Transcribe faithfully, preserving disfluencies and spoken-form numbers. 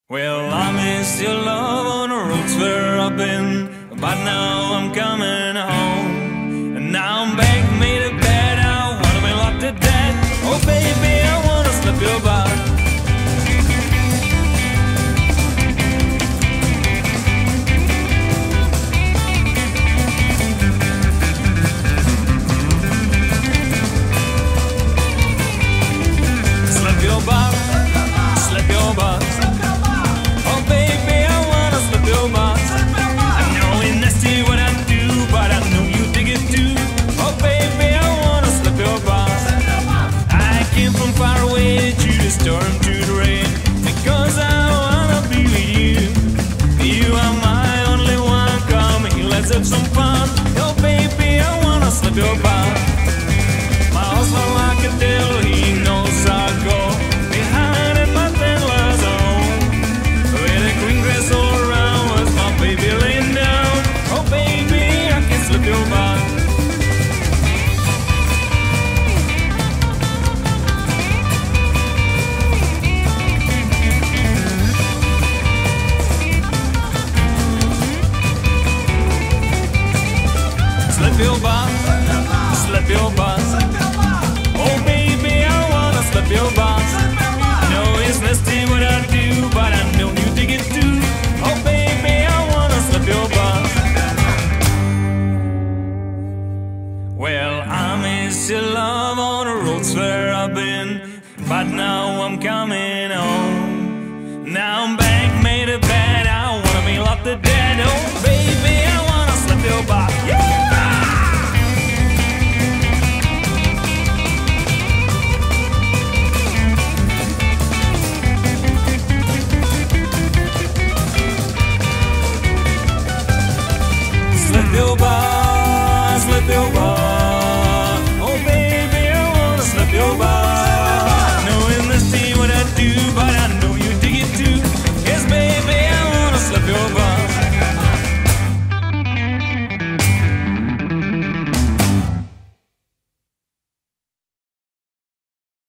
Well, I miss your love on the roads where I've been, but now I'm coming home. And now I'm back, made a bed, I wanna be locked to death. Oh baby, I wanna slip your back. Slip your back, slip your back. Oh baby, I wanna slip your back. I know it's nasty what I do, but I know you dig it too. Oh baby, I wanna slip your back. I came from far away through the storm, through the rain, because I wanna be with you. You are my only one, come here, let's have some fun. Oh baby, I wanna slip your back. My husband like a devil, he knows I go behind in my thin zone, with the green grass all around, was my baby laying down. Oh baby, I can slip your back. Slip your back, slip your back. Oh baby, I wanna slip your back. I know it's nasty what I do, but I know you dig it too. Oh baby, I wanna slip your back. Well, I miss your love on the roads where I've been, but now I'm coming home. Now I'm back, made a bed, I wanna be locked to dead. Oh baby, I wanna slip your back. Yeah! Slip your bar, slip your bar.